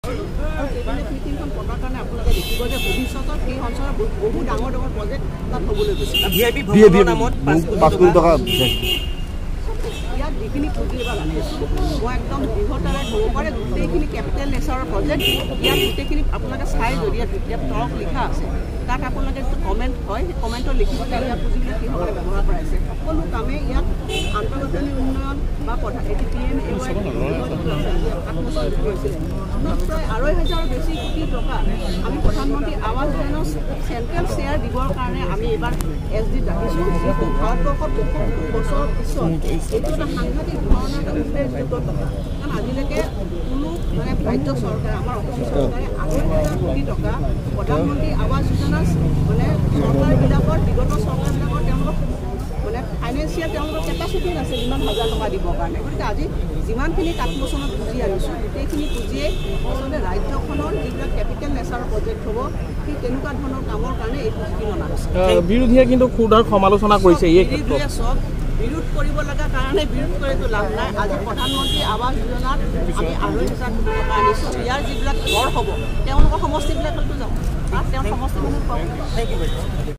মিটিংখন পতাৰ কাৰণে আপোনালোকে দেখিব যে ভৱিষ্যতত সেই অঞ্চলৰ বহু ডাঙৰ ডাঙৰ প্ৰজেক্ট তাত হ'বলৈ গৈছে VIP নামত 5 কোটি টকা ইয়াত যিখিনি পুঁজি এবাৰ আনিছোঁ মই একদম দৃঢ়তাৰে ক'ব পাৰে গোটেইখিনি কেপিটেল নেচাৰৰ প্ৰজেক্ট ইয়াত গোটেইখিনি আপোনালোকে চাই যদি ইয়াত তৰফ লিখা আছে তাত আপোনালোকে যিটো কমেণ্ট হয় সেই কমেণ্টত লিখিবলৈ ইয়াত পুঁজিবিলাক কিসকলে ব্যৱহাৰ কৰাইছে সকলো কামেই ইয়াত আন্তঃগাঁথনি উন্নয়ন বা প্ৰায় 2,500 বেছি কোটি টকা আমি প্ৰধানমন্ত্ৰী আৱাস যোজনাৰ চেণ্ট্ৰেল শ্বেয়াৰ দিবৰ কাৰণে আমি এইবাৰ SG ৰাখিছোঁ যিটো ভাৰতবৰ্ষত 75 বছৰৰ পিছত এইটো এটা সাংঘাতিক ধৰণৰ এটা উল্লেখযোগ্য টকা কাৰণ আজিলৈকে কোনো মানে ৰাজ্য চৰকাৰে আমাৰ অসম চৰকাৰে 2,500 কোটি টকা প্ৰধানমন্ত্ৰী আৱাস যোজনাৰ মানে চৰকাৰবিলাকৰ বিগত চৰকাৰবিলাকৰ তেওঁলোকৰ মানে ফাইনেন্সিয়েল তেওঁলোকৰ কেপাচিটি আছে ইমান হাজাৰ টকা দিবৰ কাৰণে গতিকে আজি যিমানখিনি কাঠমোচনত পুঁজি আনিছোঁ গোটেইখিনি পুঁজিয়ে আচলতে ৰাজ্যখনৰ যিবিলাক কেপিটেল নেচাৰৰ প্ৰজেক্ট হ'ব সেই তেনেকুৱা ধৰণৰ কামৰ কাৰণে এই পুঁজিখিনি অনা হৈছে বিৰোধীয়ে কিন্তু ক্ষুদ্ৰ সমালোচনা কৰিছে এই বিৰোধীয়ে চব বিৰোধ কৰিব লগা কাৰণে বিৰোধ কৰিতো লাভ নাই আজি প্ৰধানমন্ত্ৰী আৱাস যোজনাত আমি 2,500 কোটি টকা আনিছোঁ ইয়াৰ যিবিলাক ঘৰ হ'ব তেওঁলোকৰ সমষ্টিবিলাকতো যাব তাত তেওঁ সমষ্টি মানুহ পাব